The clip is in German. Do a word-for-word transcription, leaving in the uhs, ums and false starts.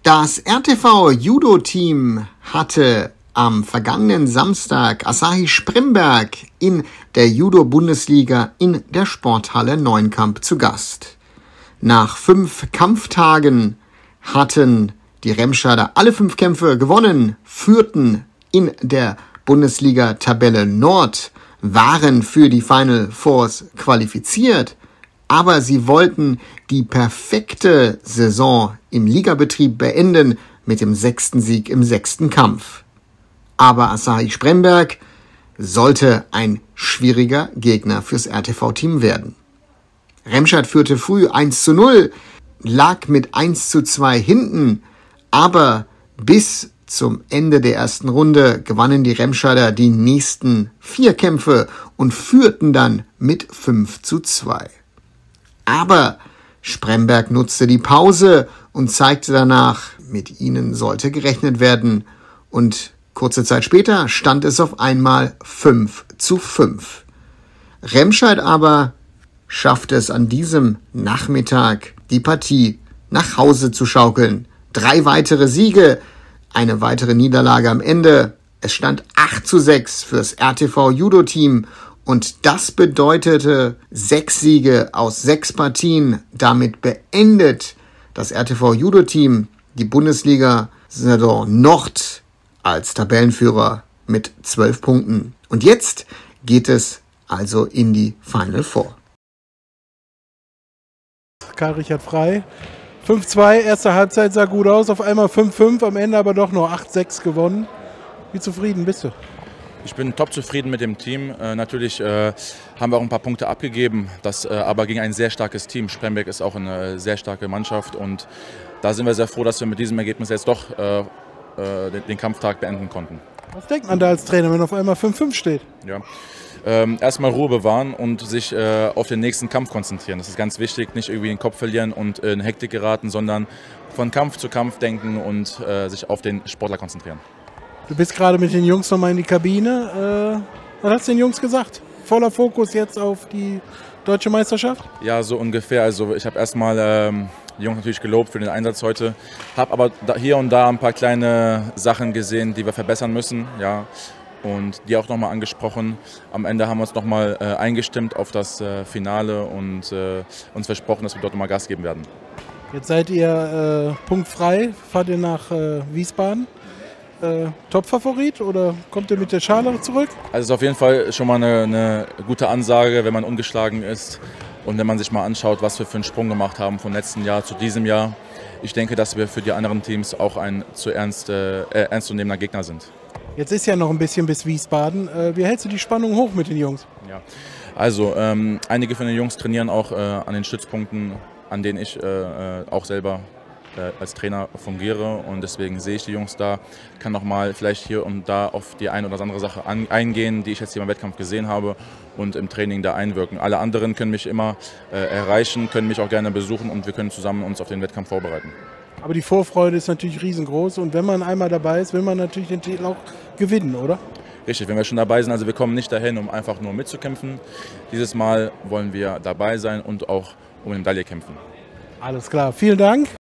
Das R T V-Judo-Team hatte am vergangenen Samstag Asahi Spremberg in der Judo-Bundesliga in der Sporthalle Neuenkamp zu Gast. Nach fünf Kampftagen hatten die Remscheider alle fünf Kämpfe gewonnen, führten in der Bundesliga-Tabelle Nord, waren für die Final Fours qualifiziert, aber sie wollten die perfekte Saison im Ligabetrieb beenden mit dem sechsten Sieg im sechsten Kampf. Aber Asahi Spremberg sollte ein schwieriger Gegner fürs R T V-Team werden. Remscheid führte früh eins zu null, lag mit eins zu zwei hinten, aber bis zum Ende der ersten Runde gewannen die Remscheider die nächsten vier Kämpfe und führten dann mit fünf zu zwei. Aber Spremberg nutzte die Pause und zeigte danach, mit ihnen sollte gerechnet werden. Und kurze Zeit später stand es auf einmal fünf zu fünf. Remscheid aber schaffte es an diesem Nachmittag, die Partie nach Hause zu schaukeln. Drei weitere Siege, eine weitere Niederlage am Ende. Es stand acht zu sechs fürs R T V-Judo-Team. Und das bedeutete sechs Siege aus sechs Partien. Damit beendet das R T V-Judo-Team die Bundesliga-Saison Nord als Tabellenführer mit zwölf Punkten. Und jetzt geht es also in die Final Four. Karl-Richard Frei. fünf zwei, erste Halbzeit sah gut aus, auf einmal fünf fünf, am Ende aber doch nur acht sechs gewonnen. Wie zufrieden bist du? Ich bin top zufrieden mit dem Team. Äh, natürlich äh, haben wir auch ein paar Punkte abgegeben, das äh, aber gegen ein sehr starkes Team. Spremberg ist auch eine sehr starke Mannschaft und da sind wir sehr froh, dass wir mit diesem Ergebnis jetzt doch äh, äh, den, den Kampftag beenden konnten. Was denkt man da als Trainer, wenn auf einmal fünf fünf steht? Ja. Ähm, erstmal Ruhe bewahren und sich äh, auf den nächsten Kampf konzentrieren. Das ist ganz wichtig, nicht irgendwie den Kopf verlieren und in Hektik geraten, sondern von Kampf zu Kampf denken und äh, sich auf den Sportler konzentrieren. Du bist gerade mit den Jungs nochmal in die Kabine. Äh, was hast du den Jungs gesagt? Voller Fokus jetzt auf die deutsche Meisterschaft? Ja, so ungefähr. Also ich habe erstmal ähm, die Jungs natürlich gelobt für den Einsatz heute, habe aber da, hier und da ein paar kleine Sachen gesehen, die wir verbessern müssen. Ja. Und die auch nochmal angesprochen. Am Ende haben wir uns nochmal äh, eingestimmt auf das äh, Finale und äh, uns versprochen, dass wir dort nochmal Gas geben werden. Jetzt seid ihr äh, punktfrei, fahrt ihr nach äh, Wiesbaden. Äh, Top-Favorit oder kommt ihr mit der Schale zurück? Also es ist auf jeden Fall schon mal eine, eine gute Ansage, wenn man ungeschlagen ist und wenn man sich mal anschaut, was wir für einen Sprung gemacht haben vom letzten Jahr zu diesem Jahr. Ich denke, dass wir für die anderen Teams auch ein zu ernst, äh, ernstzunehmender Gegner sind. Jetzt ist ja noch ein bisschen bis Wiesbaden. Äh, wie hältst du die Spannung hoch mit den Jungs? Ja, also ähm, einige von den Jungs trainieren auch äh, an den Stützpunkten, an denen ich äh, auch selber äh, als Trainer fungiere und deswegen sehe ich die Jungs da, kann noch mal vielleicht hier und da auf die eine oder andere Sache an, eingehen, die ich jetzt hier im Wettkampf gesehen habe und im Training da einwirken. Alle anderen können mich immer äh, erreichen, können mich auch gerne besuchen und wir können zusammen uns auf den Wettkampf vorbereiten. Aber die Vorfreude ist natürlich riesengroß und wenn man einmal dabei ist, will man natürlich den Titel auch gewinnen, oder? Richtig, wenn wir schon dabei sind, also wir kommen nicht dahin, um einfach nur mitzukämpfen. Dieses Mal wollen wir dabei sein und auch um eine Medaille kämpfen. Alles klar, vielen Dank.